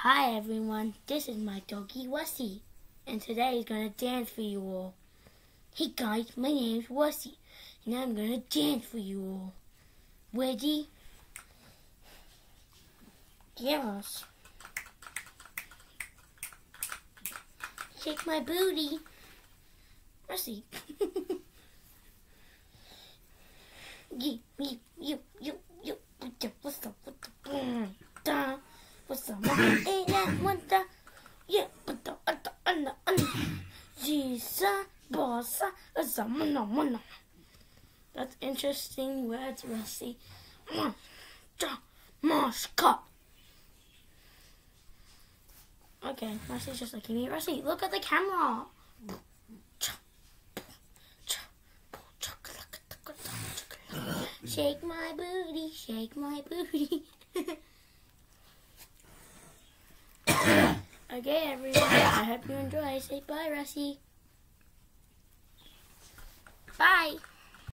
Hi everyone, this is my doggy Wussy, and today he's gonna dance for you all. Hey guys, my name's Wussy, and I'm gonna dance for you all. Ready? Yes. Shake my booty. Wussy. You. What's up? What's up? Ain't that one da? Yeah, but the That's interesting words, Rusty. Okay, Rusty's just looking at me. Rusty, look at the camera. Shake my booty, shake my booty. Okay, everyone, I hope you enjoy. Say bye, Rusty. Bye.